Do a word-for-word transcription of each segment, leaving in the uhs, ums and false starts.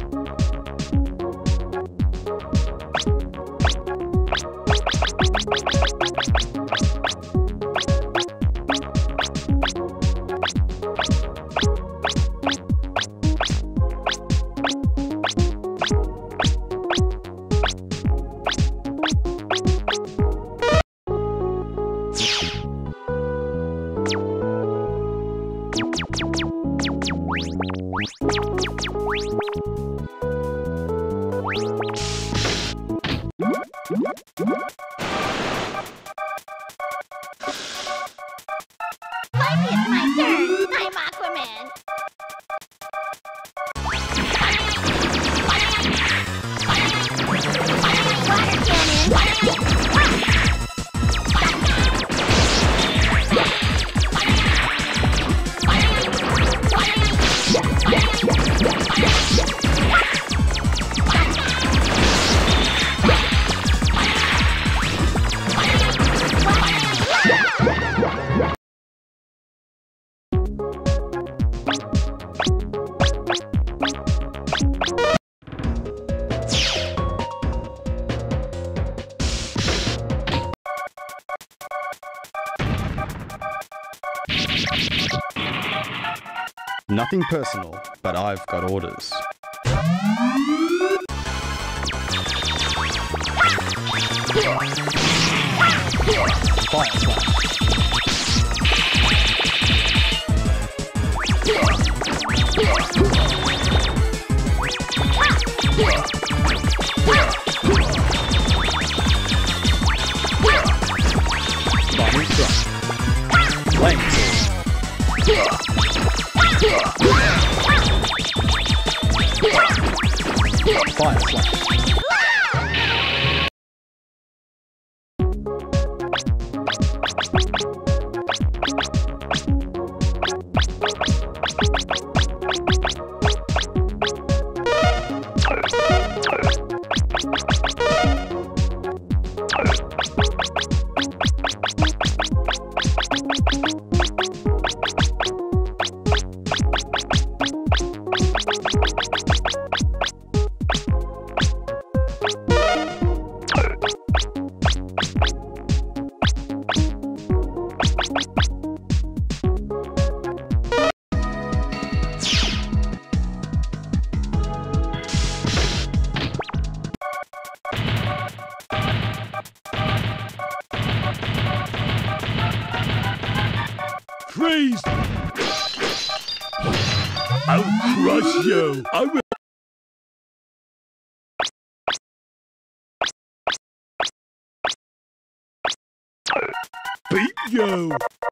Finally, it's my turn. I'm Aquaman. Water cannon. Nothing personal, but I've got orders. Fire slash. Bombing strike. Flame sword. Fire slash. Freeze! I'll crush you! I will... beat you!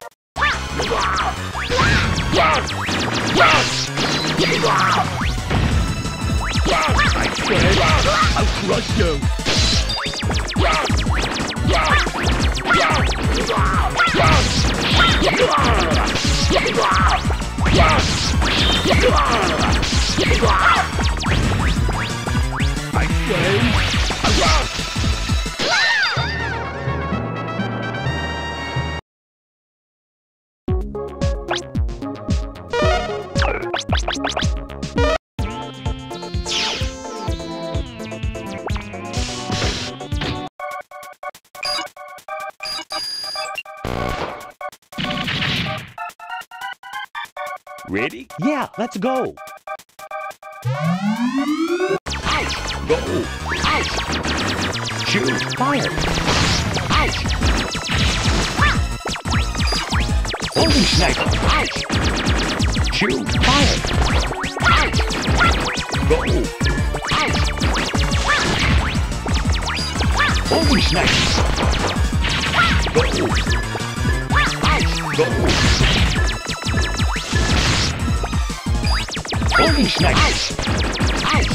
I said, I'll crush you! I say, Ready? Yeah, let's go. Out. Go. Out. Shoot. Fire. Out. Holy sniper. Out. Shoot. Fire. Out. Go. Out. Holy sniper. Go. Out. Go. Holy sniper! Out!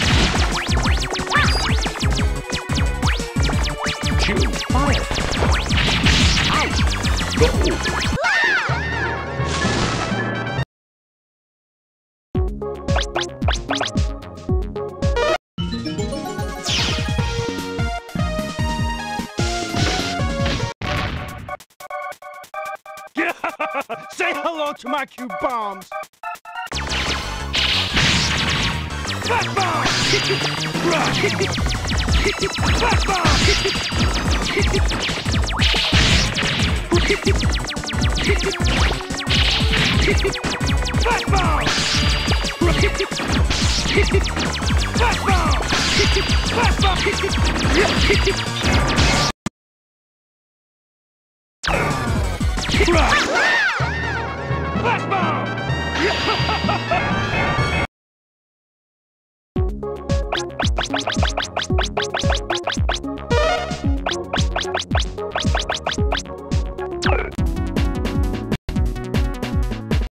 Shoot! Fire! Out! Go! say hello to my cube bombs! Fastball! Crush! Fastball! Fastball! Fastball! Crush! Fastball!